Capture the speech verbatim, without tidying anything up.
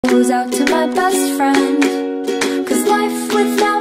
Goes out to my best friend, 'cause life without